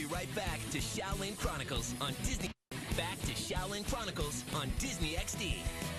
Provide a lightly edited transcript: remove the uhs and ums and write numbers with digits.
be right back to Xiaolin Chronicles on Disney. Back to Xiaolin Chronicles on Disney XD.